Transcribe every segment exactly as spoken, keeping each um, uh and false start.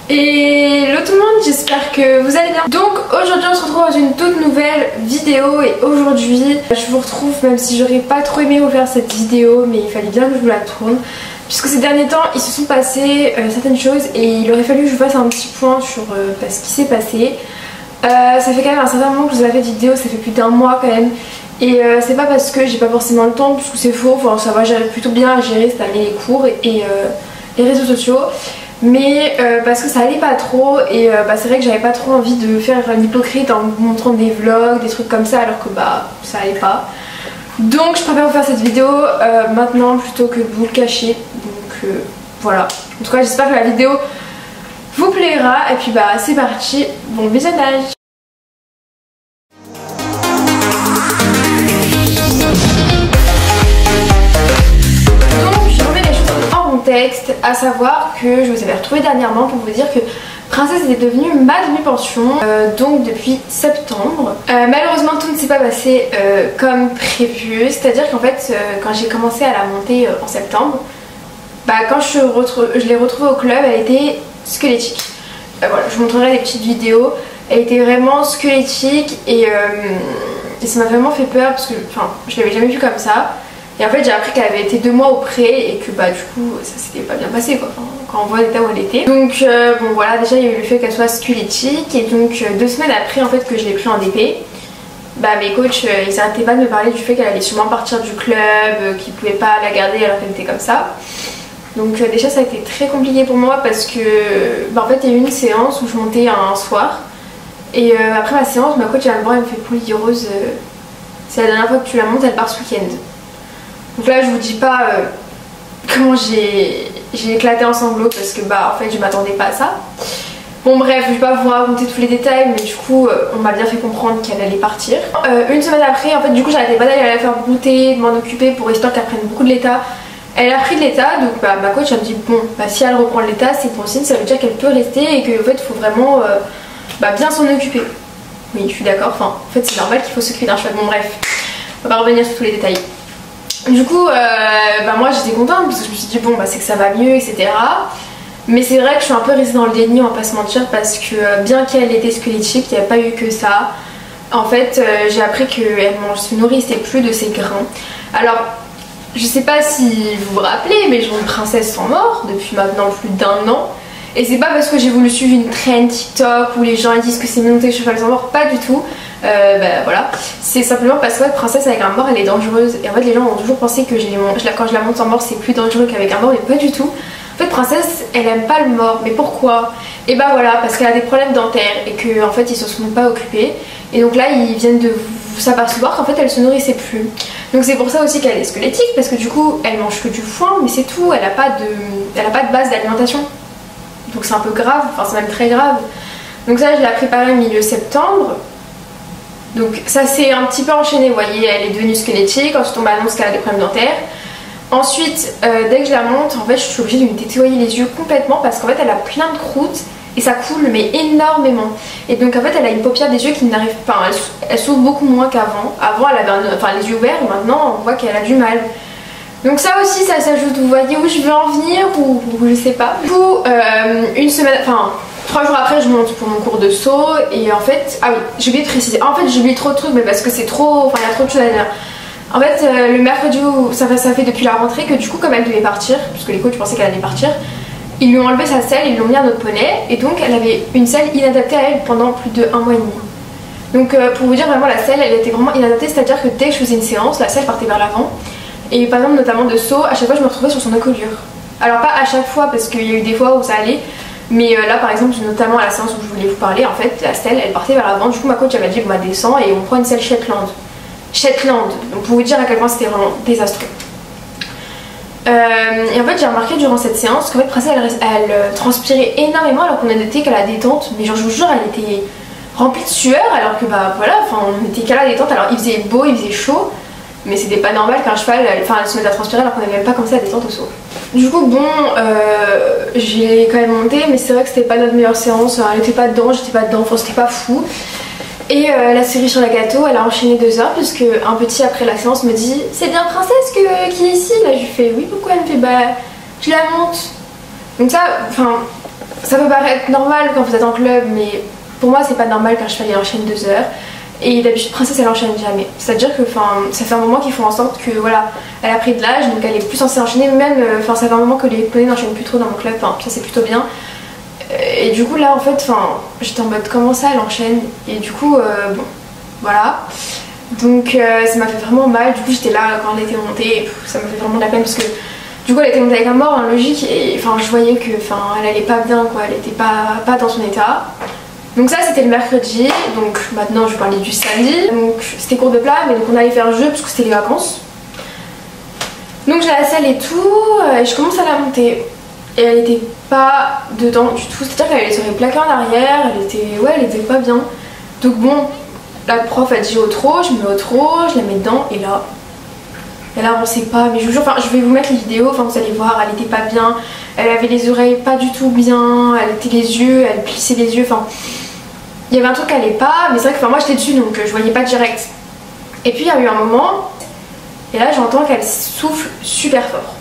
Et hello tout le monde, j'espère que vous allez bien. Donc aujourd'hui on se retrouve dans une toute nouvelle vidéo. Et aujourd'hui je vous retrouve, même si j'aurais pas trop aimé vous faire cette vidéo, mais il fallait bien que je vous la tourne, puisque ces derniers temps il se sont passées euh, certaines choses et il aurait fallu que je vous fasse un petit point sur euh, bah, ce qui s'est passé. euh, Ça fait quand même un certain moment que je vous ai fait de vidéo, ça fait plus d'un mois quand même. Et euh, c'est pas parce que j'ai pas forcément le temps, puisque c'est faux, enfin ça va, j'arrive plutôt bien à gérer cette année les cours et, et euh, les réseaux sociaux. Mais euh, parce que ça allait pas trop et euh, bah, c'est vrai que j'avais pas trop envie de faire l'hypocrite en vous montrant des vlogs, des trucs comme ça, alors que bah ça allait pas. Donc je préfère vous faire cette vidéo euh, maintenant plutôt que de vous le cacher. Donc euh, voilà. En tout cas j'espère que la vidéo vous plaira et puis bah c'est parti, bon visionnage. Texte, à savoir que je vous avais retrouvé dernièrement pour vous dire que Princesse était devenue ma demi-pension, euh, donc depuis septembre. Euh, malheureusement tout ne s'est pas passé euh, comme prévu, c'est à dire qu'en fait euh, quand j'ai commencé à la monter euh, en septembre, bah, quand je, je l'ai retrouvée au club, elle était squelettique. Euh, voilà, je vous montrerai des petites vidéos, elle était vraiment squelettique et, euh, et ça m'a vraiment fait peur parce que enfin, je l'avais jamais vue comme ça. Et en fait j'ai appris qu'elle avait été deux mois auprès et que bah du coup ça s'était pas bien passé quoi, enfin, quand on voit l'état où elle était. Donc euh, bon voilà, déjà il y a eu le fait qu'elle soit squelettique et donc euh, deux semaines après en fait que je l'ai pris en D P, bah mes coachs euh, ils arrêtaient pas de me parler du fait qu'elle allait sûrement partir du club, euh, qu'ils pouvaient pas la garder alors qu'elle était comme ça. Donc euh, déjà ça a été très compliqué pour moi parce que bah, en fait il y a eu une séance où je montais un soir et euh, après ma séance ma coach elle vient me voir et me fait Poulie Rose, euh, c'est la dernière fois que tu la montes, elle part ce week-end. Donc là je vous dis pas euh, comment j'ai éclaté en sanglots parce que bah en fait je m'attendais pas à ça. Bon bref, je vais pas vous raconter tous les détails mais du coup euh, on m'a bien fait comprendre qu'elle allait partir. Euh, une semaine après en fait du coup j'arrêtais pas d'aller la faire goûter, de m'en occuper pour histoire qu'elle prenne beaucoup de l'état. Elle a pris de l'état donc bah, ma coach elle me dit bon bah si elle reprend l'état c'est bon signe, ça veut dire qu'elle peut rester et qu'en fait il faut vraiment euh, bah, bien s'en occuper. Oui je suis d'accord, enfin en fait c'est normal qu'il faut s'occuper d'un cheval. Bon bref, on va pas revenir sur tous les détails. Du coup, euh, bah moi j'étais contente parce que je me suis dit bon bah c'est que ça va mieux et cetera. Mais c'est vrai que je suis un peu restée dans le déni, on va pas se mentir, parce que euh, bien qu'elle était squelettique, il n'y a pas eu que ça. En fait euh, j'ai appris qu'elle ne se nourrissait plus de ses grains. Alors je sais pas si vous vous rappelez mais Jeune Princesse sont morts depuis maintenant plus d'un an. Et c'est pas parce que j'ai voulu suivre une trend TikTok où les gens disent que c'est monté les cheval sont morts, pas du tout. Euh, bah voilà, c'est simplement parce que ouais, Princesse avec un mort elle est dangereuse et en fait les gens ont toujours pensé que j'ai, quand je la monte en mort c'est plus dangereux qu'avec un mort, mais pas du tout. En fait Princesse elle aime pas le mort, mais pourquoi? Et bah voilà, parce qu'elle a des problèmes dentaires et que en fait ils se sont pas occupés et donc là ils viennent de s'apercevoir qu'en fait elle se nourrissait plus. Donc c'est pour ça aussi qu'elle est squelettique parce que du coup elle mange que du foin mais c'est tout, elle a pas de, elle a pas de base d'alimentation. Donc c'est un peu grave, enfin c'est même très grave. Donc ça je l'ai préparé milieu septembre. Donc ça s'est un petit peu enchaîné, vous voyez, elle est devenue squelettique, ensuite on m'annonce qu'elle a des problèmes dentaires. Ensuite, euh, dès que je la monte, en fait je suis obligée de lui nettoyer les yeux complètement parce qu'en fait elle a plein de croûtes et ça coule mais énormément. Et donc en fait elle a une paupière des yeux qui n'arrive pas, elle, elle s'ouvre beaucoup moins qu'avant. Avant elle avait un, enfin, les yeux ouverts et maintenant on voit qu'elle a du mal. Donc ça aussi ça s'ajoute, vous voyez où je veux en venir ou, ou je sais pas. Du coup, euh, une semaine, enfin... Trois jours après je monte pour mon cours de saut et en fait, ah oui j'ai oublié de préciser, en fait j'ai oublié trop de trucs mais parce que c'est trop, enfin il y a trop de choses à dire. En fait euh, le mercredi où ça fait, ça fait depuis la rentrée que du coup comme elle devait partir, puisque les coachs pensaient qu'elle allait partir, ils lui ont enlevé sa selle, ils l'ont mis à notre poney et donc elle avait une selle inadaptée à elle pendant plus de un mois et demi. Donc euh, pour vous dire vraiment la selle elle était vraiment inadaptée, c'est à dire que dès que je faisais une séance la selle partait vers l'avant et par exemple notamment de saut, à chaque fois je me retrouvais sur son encolure. Alors pas à chaque fois parce qu'il y a eu des fois où ça allait. Mais euh, là par exemple notamment à la séance où je voulais vous parler en fait la selle elle partait vers l'avant, du coup ma coach elle m'a dit bon bah descend et on prend une selle Shetland. Shetland, donc pour vous dire à quel point c'était vraiment désastreux. Euh, et en fait j'ai remarqué durant cette séance qu'en fait Princesse elle, elle, elle transpirait énormément alors qu'on a noté qu'à la détente, mais genre je vous jure elle était remplie de sueur alors que bah voilà, enfin on était qu'à la détente, alors il faisait beau, il faisait chaud. Mais c'était pas normal qu'un cheval, elle, enfin, elle se mette à transpirer alors qu'on n'avait même pas commencé à descendre au saut. Du coup bon, euh, j'ai quand même monté mais c'est vrai que c'était pas notre meilleure séance, elle était pas dedans, j'étais pas dedans, enfin c'était pas fou. Et euh, la cerise sur la gâteau, elle a enchaîné deux heures puisque un petit après la séance me dit c'est bien Princesse que, qui est ici. Là je lui fais oui, pourquoi? Elle me fait bah je la monte. Donc ça, enfin ça peut paraître normal quand vous êtes en club, mais pour moi c'est pas normal qu'un cheval il enchaîne deux heures. Et d'habitude Princesse elle enchaîne jamais. C'est-à-dire que ça fait un moment qu'ils font en sorte que voilà, elle a pris de l'âge, donc elle est plus censée enchaîner. Même, enfin ça fait un moment que les poneys n'enchaînent plus trop dans mon club, enfin ça c'est plutôt bien. Et du coup là en fait, enfin j'étais en mode comment ça elle enchaîne. Et du coup euh, bon voilà. Donc euh, ça m'a fait vraiment mal. Du coup j'étais là quand elle était montée, et pff, ça m'a fait vraiment de la peine parce que du coup elle était montée avec un mort, hein, logique. Et enfin je voyais que enfin elle allait pas bien quoi, elle était pas, pas dans son état. Donc ça c'était le mercredi, donc maintenant je vais parler du samedi. Donc c'était cours de plat, mais donc on allait faire un jeu parce que c'était les vacances. Donc j'ai la selle et tout, et je commence à la monter. Et elle était pas dedans du tout, c'est-à-dire qu'elle serait plaquée en arrière, elle était, ouais elle était pas bien. Donc bon, la prof a dit au trot, je me mets au trot, je la mets dedans, et là, elle avançait pas, mais je vous jure, enfin je vais vous mettre les vidéos, enfin vous allez voir, elle était pas bien, elle avait les oreilles pas du tout bien, elle était les yeux, elle plissait les yeux, enfin il y avait un truc qui allait pas, mais c'est vrai que moi j'étais dessus donc je voyais pas direct. Et puis il y a eu un moment, et là j'entends qu'elle souffle super fort.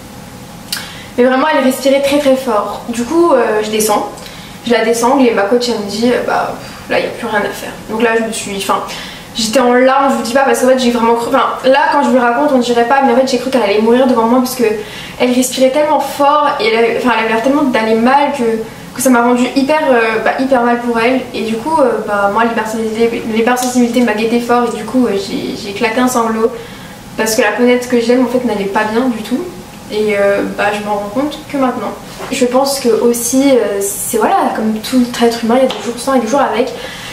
Mais vraiment elle respirait très très fort. Du coup euh, je descends, je la descends et ma coach elle me dit euh, bah là il n'y a plus rien à faire. Donc là je me suis, enfin j'étais en larmes, je vous dis pas parce qu'en fait j'ai vraiment cru, enfin là quand je vous le raconte on dirait pas, mais en fait j'ai cru qu'elle allait mourir devant moi parce que elle respirait tellement fort et elle avait, enfin, elle avait l'air tellement d'aller mal que que ça m'a rendu hyper, euh, bah, hyper mal pour elle. Et du coup euh, bah, moi l'hypersensibilité m'a guetté fort et du coup euh, j'ai éclaté un sanglot parce que la ponette que j'aime en fait n'allait pas bien du tout. Et euh, bah, je m'en rends compte que maintenant. Je pense que aussi euh, c'est voilà, comme tout être humain il y a des jours sans et des jours avec.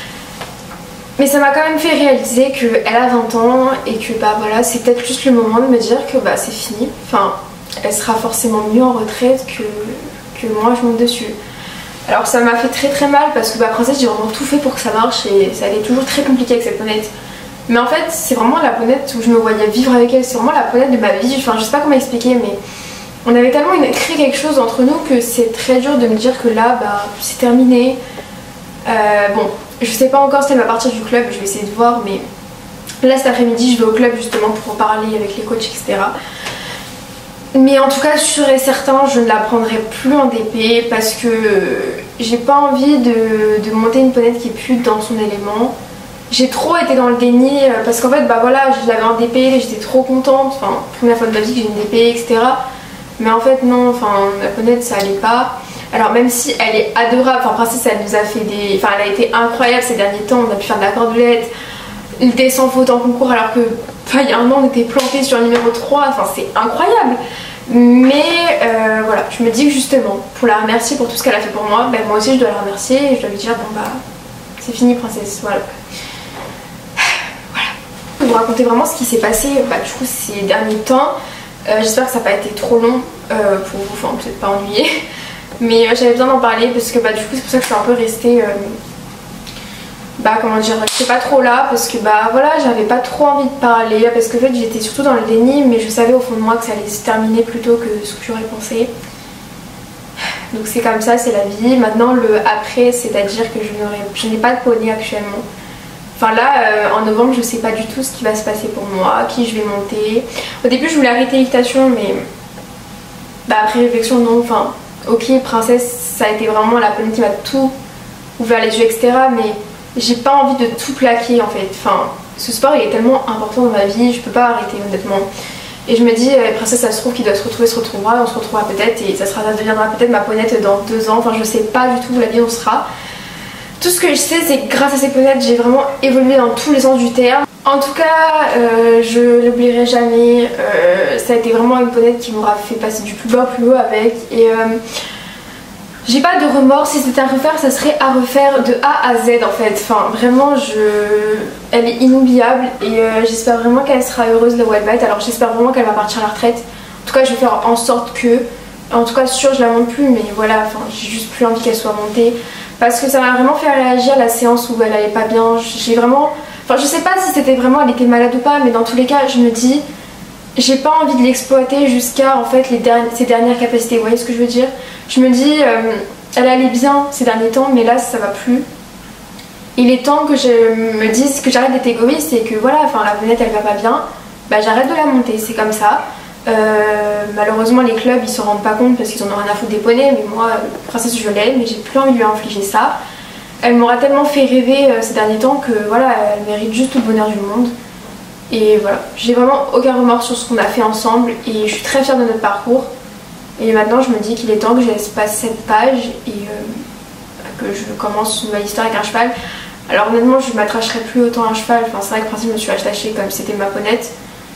Mais ça m'a quand même fait réaliser qu'elle a vingt ans et que bah voilà, c'est peut-être juste le moment de me dire que bah c'est fini. Enfin elle sera forcément mieux en retraite que, que moi je monte dessus. Alors ça m'a fait très très mal parce que bah Princesse j'ai vraiment tout fait pour que ça marche et ça allait toujours très compliqué avec cette ponette. Mais en fait c'est vraiment la ponette où je me voyais vivre avec elle, c'est vraiment la ponette de ma vie, enfin je sais pas comment expliquer mais on avait tellement créé quelque chose entre nous que c'est très dur de me dire que là bah c'est terminé. Euh, bon je sais pas encore si elle va partir du club, je vais essayer de voir mais là cet après-midi je vais au club justement pour en parler avec les coachs et cetera. Mais en tout cas sûr et certain je ne la prendrai plus en D P parce que j'ai pas envie de, de monter une ponette qui est plus dans son élément. J'ai trop été dans le déni parce qu'en fait bah voilà je l'avais en D P, j'étais trop contente, enfin première fois de ma vie que j'ai une D P et cetera. Mais en fait non, enfin la ponette ça allait pas. Alors même si elle est adorable, enfin Princesse elle nous a fait des... Enfin elle a été incroyable ces derniers temps, on a pu faire de la cordelette, des sans faute en concours alors que enfin, il y a un an on était planté sur le numéro trois, enfin c'est incroyable. Mais euh, voilà, je me dis que justement, pour la remercier pour tout ce qu'elle a fait pour moi, ben moi aussi je dois la remercier et je dois lui dire bon bah c'est fini Princesse, voilà. Voilà. Je vais vous raconter vraiment ce qui s'est passé bah, du coup ces derniers temps. Euh, J'espère que ça n'a pas été trop long euh, pour vous, enfin peut-être pas ennuyé. Mais euh, j'avais besoin d'en parler parce que bah du coup c'est pour ça que je suis un peu restée... Euh, bah comment dire, je sais pas trop là parce que bah voilà j'avais pas trop envie de parler parce que en fait j'étais surtout dans le déni mais je savais au fond de moi que ça allait se terminer plus tôt que ce que j'aurais pensé. Donc c'est comme ça, c'est la vie. Maintenant le après c'est à dire que je n'ai pas de poney actuellement. Enfin là euh, en novembre je sais pas du tout ce qui va se passer pour moi, qui je vais monter. Au début je voulais arrêter l'équitation mais bah après réflexion non, enfin ok Princesse ça a été vraiment la poney qui m'a tout ouvert les yeux et cetera. Mais j'ai pas envie de tout plaquer en fait, enfin ce sport il est tellement important dans ma vie, je peux pas arrêter honnêtement. Et je me dis, euh, Princesse ça se trouve qu'il doit se retrouver, se retrouvera, on se retrouvera peut-être et ça, sera, ça deviendra peut-être ma ponette dans deux ans, enfin je sais pas du tout où la vie on sera. Tout ce que je sais c'est que grâce à ces ponettes j'ai vraiment évolué dans tous les sens du terme. En tout cas euh, je l'oublierai jamais, euh, ça a été vraiment une ponette qui m'aura fait passer du plus bas au plus haut avec et... Euh, j'ai pas de remords, si c'était à refaire ça serait à refaire de A à Z en fait, enfin vraiment je... elle est inoubliable et euh, j'espère vraiment qu'elle sera heureuse là où elle va être, alors j'espère vraiment qu'elle va partir à la retraite, en tout cas je vais faire en sorte que, en tout cas sûr je la monte plus mais voilà, enfin j'ai juste plus envie qu'elle soit montée parce que ça m'a vraiment fait réagir la séance où elle allait pas bien, j'ai vraiment, enfin je sais pas si c'était vraiment elle était malade ou pas mais dans tous les cas je me dis j'ai pas envie de l'exploiter jusqu'à en fait les dernières, ses dernières capacités, vous voyez ce que je veux dire. Je me dis euh, elle allait bien ces derniers temps mais là ça va plus. Il est temps que je me dise que j'arrête d'être égoïste et que voilà, enfin la venette elle va pas bien, bah j'arrête de la monter, c'est comme ça. Euh, malheureusement les clubs ils se rendent pas compte parce qu'ils en ont rien à foutre des poneys, mais moi Princesse je l'aime mais j'ai plus envie de lui infliger ça. Elle m'aura tellement fait rêver euh, ces derniers temps que voilà, elle mérite juste tout le bonheur du monde. Et voilà, j'ai vraiment aucun remords sur ce qu'on a fait ensemble et je suis très fière de notre parcours. Et maintenant je me dis qu'il est temps que je laisse passer cette page et euh, que je commence une nouvelle histoire avec un cheval. Alors honnêtement je ne m'attacherai plus autant à un cheval, enfin, c'est vrai que Princesse je me suis attachée comme si c'était ma ponette.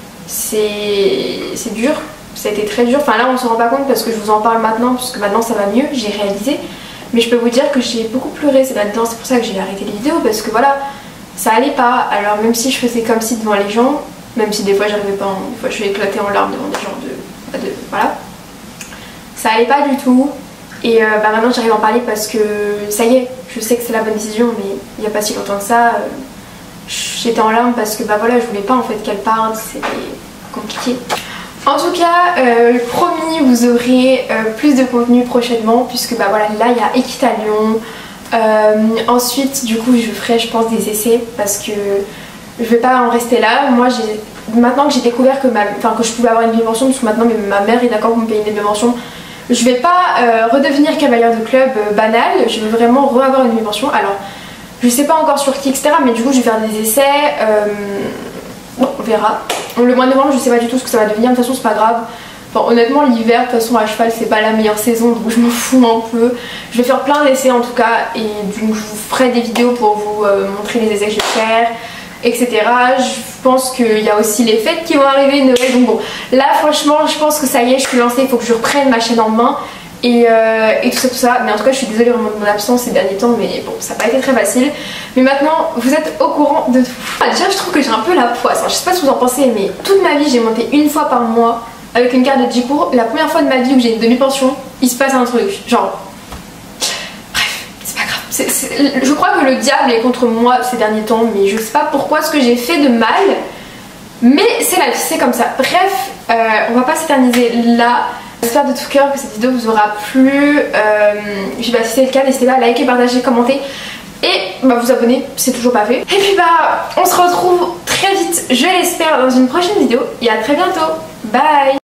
C'est dur, ça a été très dur, enfin là on se rend pas compte parce que je vous en parle maintenant, puisque maintenant ça va mieux, j'ai réalisé. Mais je peux vous dire que j'ai beaucoup pleuré ces derniers temps, c'est pour ça que j'ai arrêté les vidéos, parce que voilà, ça allait pas. Alors même si je faisais comme si devant les gens, même si des fois j'arrivais pas, en... des fois je suis éclatée en larmes devant des gens de... de... voilà, ça allait pas du tout. Et euh, bah maintenant j'arrive à en parler parce que ça y est, je sais que c'est la bonne décision, mais il n'y a pas si longtemps que ça, euh, j'étais en larmes parce que bah voilà, je voulais pas en fait qu'elle parte, c'était compliqué. En tout cas, euh, promis, vous aurez euh, plus de contenu prochainement puisque bah voilà, là il y a Equita Lyon. Euh, ensuite, du coup, je ferai, je pense, des essais parce que je vais pas en rester là. Moi, j'ai maintenant que j'ai découvert que ma, enfin que je pouvais avoir une demi-pension, parce que maintenant ma mère est d'accord pour me payer une demi-pension. Je vais pas euh, redevenir cavalière de club euh, banale. Je veux vraiment re-avoir une demi-pension. Alors, je sais pas encore sur qui, et cetera. Mais du coup, je vais faire des essais. Euh, bon, on verra. Le mois de novembre, je sais pas du tout ce que ça va devenir. De toute façon, c'est pas grave. Enfin, honnêtement, l'hiver, de toute façon, à cheval, c'est pas la meilleure saison, donc je m'en fous un peu. Je vais faire plein d'essais en tout cas, et donc je vous ferai des vidéos pour vous euh, montrer les essais que je vais faire, et cetera. Je pense qu'il y a aussi les fêtes qui vont arriver, Noël, donc bon. Là, franchement, je pense que ça y est, je suis lancée, il faut que je reprenne ma chaîne en main, et, euh, et tout ça, tout ça. Mais en tout cas, je suis désolée vraiment de mon absence ces derniers temps, mais bon, ça n'a pas été très facile. Mais maintenant, vous êtes au courant de tout. Ah, déjà, je trouve que j'ai un peu la poisse, hein. Je sais pas ce que vous en pensez, mais toute ma vie, j'ai monté une fois par mois avec une carte de Jicourt. La première fois de ma vie où j'ai une demi-pension, il se passe un truc, genre... Bref, c'est pas grave. C'est, c'est... Je crois que le diable est contre moi ces derniers temps, mais je sais pas pourquoi ce que j'ai fait de mal, mais c'est la vie, c'est comme ça. Bref, euh, on va pas s'éterniser là. J'espère de tout cœur que cette vidéo vous aura plu. Euh, je sais pas si c'est le cas, n'hésitez pas à liker, partager, commenter et bah, vous abonner, c'est toujours pas fait. Et puis bah, on se retrouve très vite, je l'espère, dans une prochaine vidéo et à très bientôt. Bye.